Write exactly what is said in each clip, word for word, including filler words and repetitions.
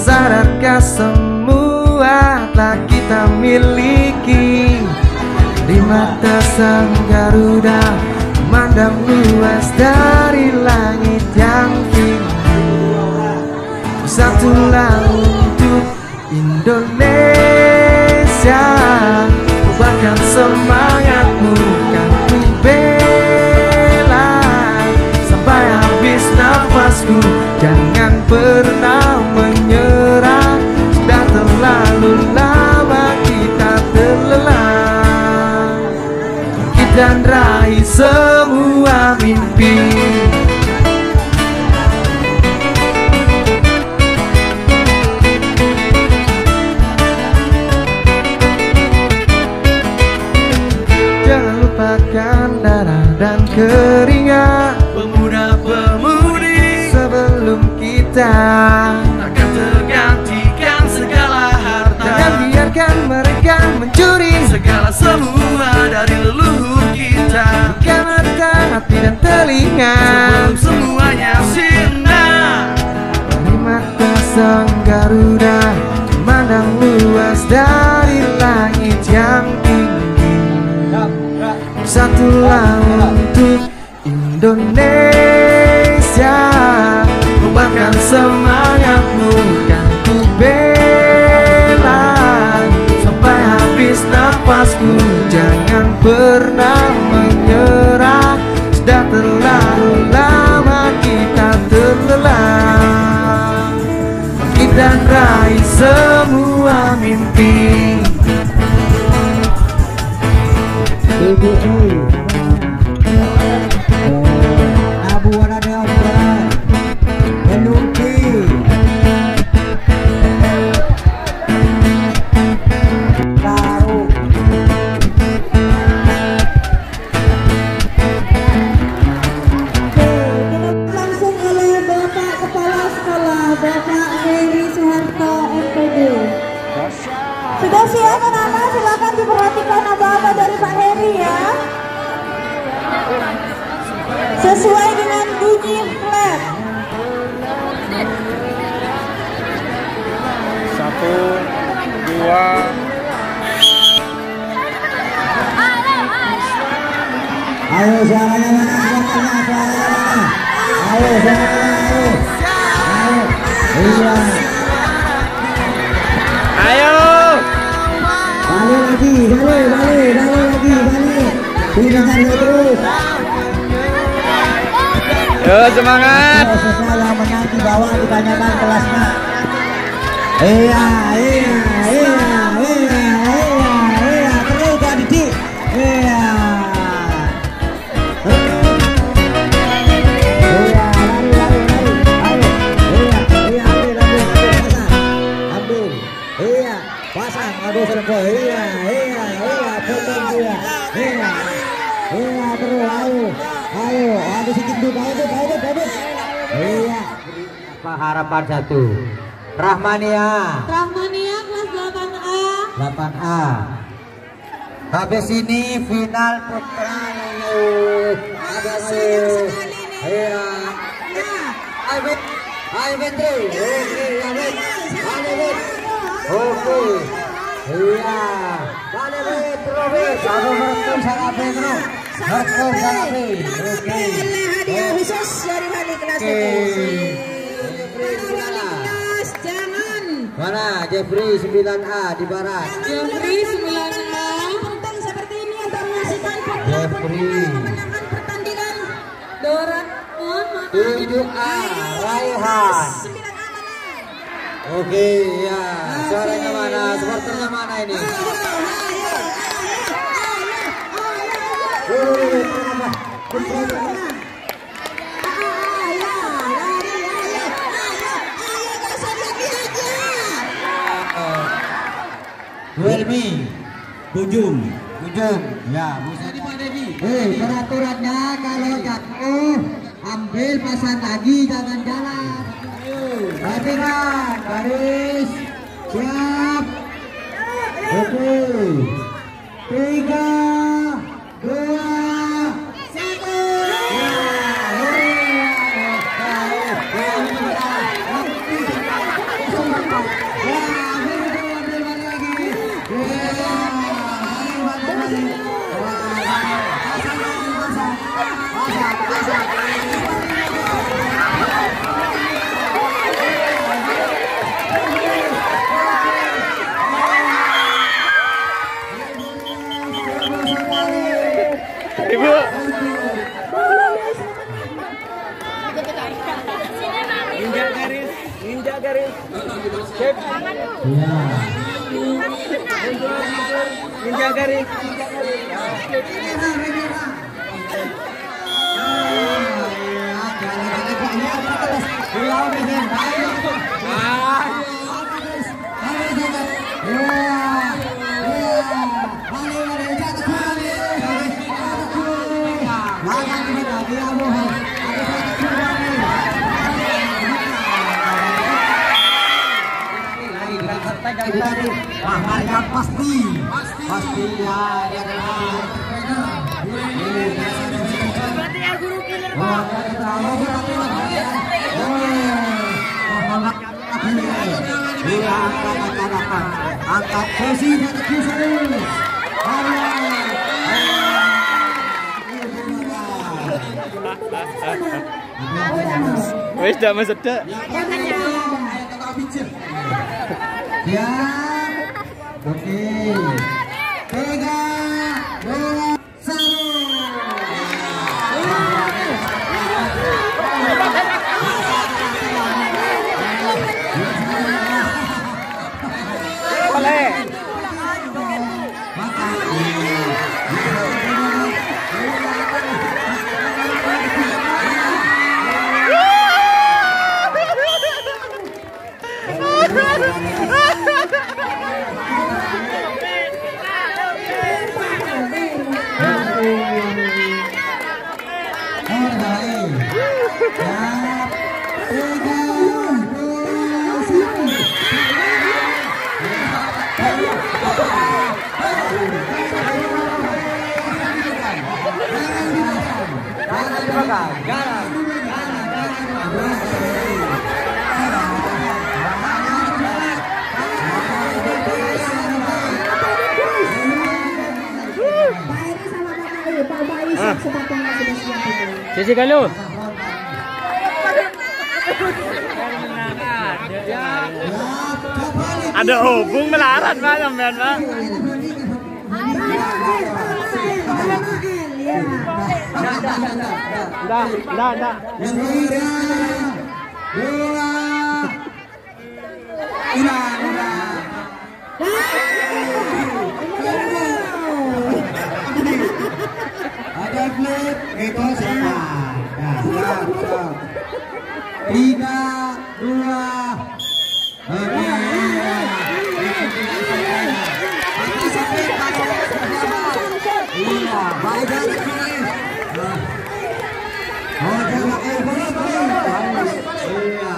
Sadarkah semua telah kita miliki? Di mata sang Garuda memandang luas dari langit yang tinggi. Bersatulah untuk Indonesia, kobarkan semangatmu kan ku bela sampai habis nafasku. Jangan pernah menyerah, sudah terlalu lama kita terlelap. Bangkit dan raih semua mimpi. Jangan lupakan darah dan keringat pemuda-pemudi sebelum kita akan tergantikan segala harta. Jangan biarkan mereka mencuri segala semua dari leluhur kita. Bukan mata, hati dan telinga sebelum semuanya sirna. Dari mata sang Garuda memandang luas dari langit yang tinggi. Bersatulah untuk Indonesia, kobarkan semangatmu kan ku bela sampai habis nafasku. Jangan pernah menyerah, sudah terlalu lama kita terlelap. Bangkit dan raih semua mimpi. Abu Warada Ombak Menuki Baru langsung oleh Bapak Kepala Sekolah Bapak Heri Soeharto M P D. Sudah siap anak-anak, silakan diperhatikan apa-apa dari Pak Heri ya, sesuai dengan bunyi flat. Satu, dua. Ayo suaranya mana? Suaranya suaranya. Ayo suaranya ayo. Ayo. Iya. Ayo. Balik lagi, balik, balik, balik lagi, balik. Tinggalkan terus. Yo semangat. Prosesnya yang menang di bawah ditanyakan kelasnya. Iya, iya, iya, iya, iya, iya, terus Kak Didi. Iya. Iya, lari, lari, lari. Ayo. Iya, iya, ambil, ambil, ambil, pasang. Ambil. Iya, pasang. Aduh, serempet. Iya, iya, iya, potong dia. Iya. Iya, terus, ayo. Ayo, ada sedikit dulu, ayo, ayo, ayo. Iya. Apa harapan satu? Rahmania. Rahmania kelas delapan A. delapan A. Habis ini final putra. Ada ayo. Iya. Ayo, ayo Petro. Oke, ayo. Ayo, oke. Iya. Balik Petro, Petro. Rekam sangat Petro. Rekam sangat Petro. Oke. Hadiah khusus dari Wali kelas jangan. Mana Jeffrey sembilan A di barat. Jeffrey sembilan A. Penting seperti ini untuk menyaksikan Jeffrey. memenangkan pertandingan. Dora tujuh A Raihan. sembilan A mana? Oke ya. Suaranya mana? Supporternya mana ini? Welmi, Bujung, Bujung, ya, bisa di Pak Dedi. Eh, peraturannya kalau jatuh, ambil pasang lagi, jangan jalan. Perhatikan, garis, siap. Oke, tiga, dua, satu. Ya, garis. Iya. Ninja garis. Wah, mereka pasti, pasti ya, dia kena. Berarti ya guru killer Oh, Pak. iya, angkat, angkat, sesi, sesi. Wis dah masuk dah. Ya, oke. Tiga, dua, satu. Boleh. Sisi kalau. Ada hubung melarat Pak sampean Pak. Dah, dah, dah. Yang ketiga, dua, udah, udah. Ada klip, itu siapa? Nah, siap, siap. Tiga, dua, oke. Nanti sampai pada iya, baik dari sini. Oh, jangan eh boleh boleh. Iya.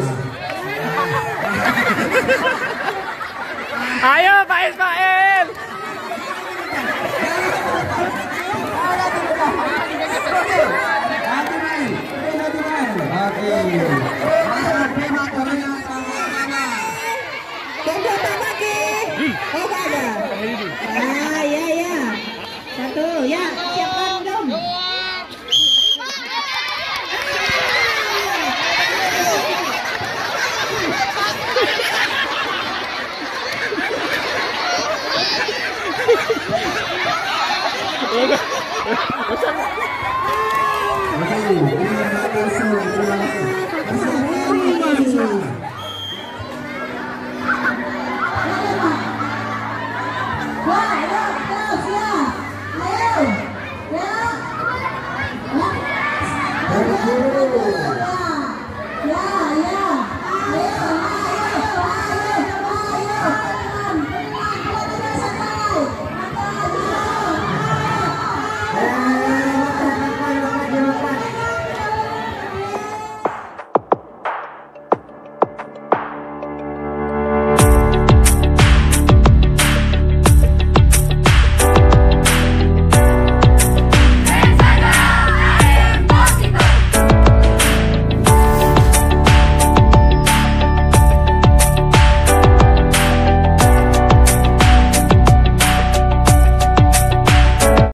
Ayo Pak Ismail. Oke.